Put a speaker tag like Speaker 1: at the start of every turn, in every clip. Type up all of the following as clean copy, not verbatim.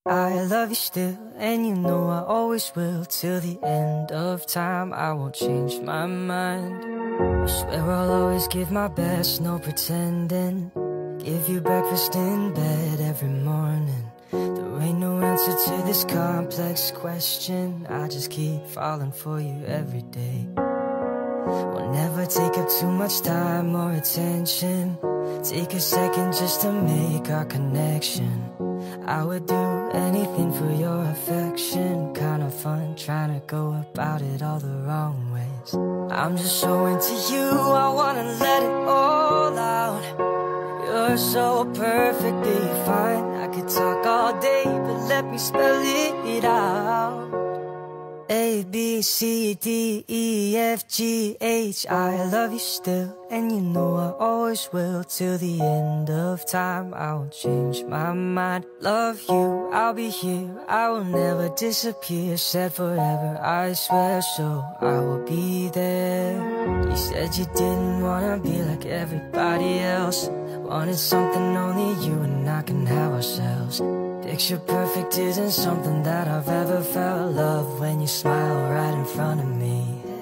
Speaker 1: I love you still, and you know I always will. Till the end of time, I won't change my mind. I swear I'll always give my best, no pretending. Give you breakfast in bed every morning. There ain't no answer to this complex question. I just keep falling for you every day. Will never take up too much time or attention. Take a second just to make our connection. I would do anything for your affection. Kinda fun trying to go about it all the wrong ways. I'm just so into you, I wanna let it all out. You're so perfectly fine. I could talk all day, but let me spell it out. A, B, C, D, E, F, G, H. I love you still, and you know I always will. Till the end of time, I won't change my mind. Love you, I'll be here, I will never disappear. Said forever, I swear, so I will be there. You said you didn't wanna be like everybody else. Wanted something only you and I can have ourselves. Picture perfect isn't something that I've ever felt. Love when you smile right in front of me.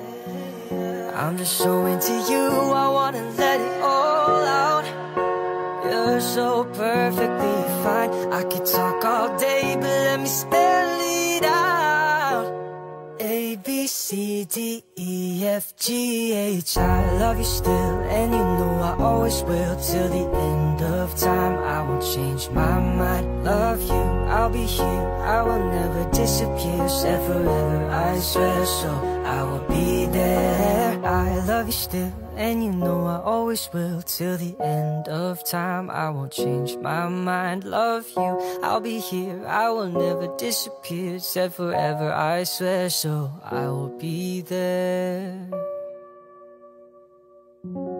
Speaker 1: I'm just so into you, I wanna let it all out. You're so perfectly fine. I could talk all day, but let me spell it out. A, B, C, D, E, F, G, H. I love you still, and you know I always will. Till the end of time, I won't change my mind. Love you, I'll be here, I will never disappear. Said forever, I swear, so I will be there. I love you still, and you know I always will. Till the end of time, I won't change my mind. Love you, I'll be here, I will never disappear. Said forever, I swear, so I will be there.